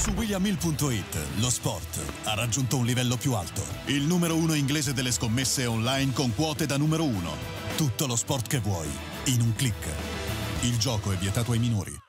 Su WilliamHill.it lo sport ha raggiunto un livello più alto. Il numero uno inglese delle scommesse online con quote da numero uno. Tutto lo sport che vuoi, in un click. Il gioco è vietato ai minori.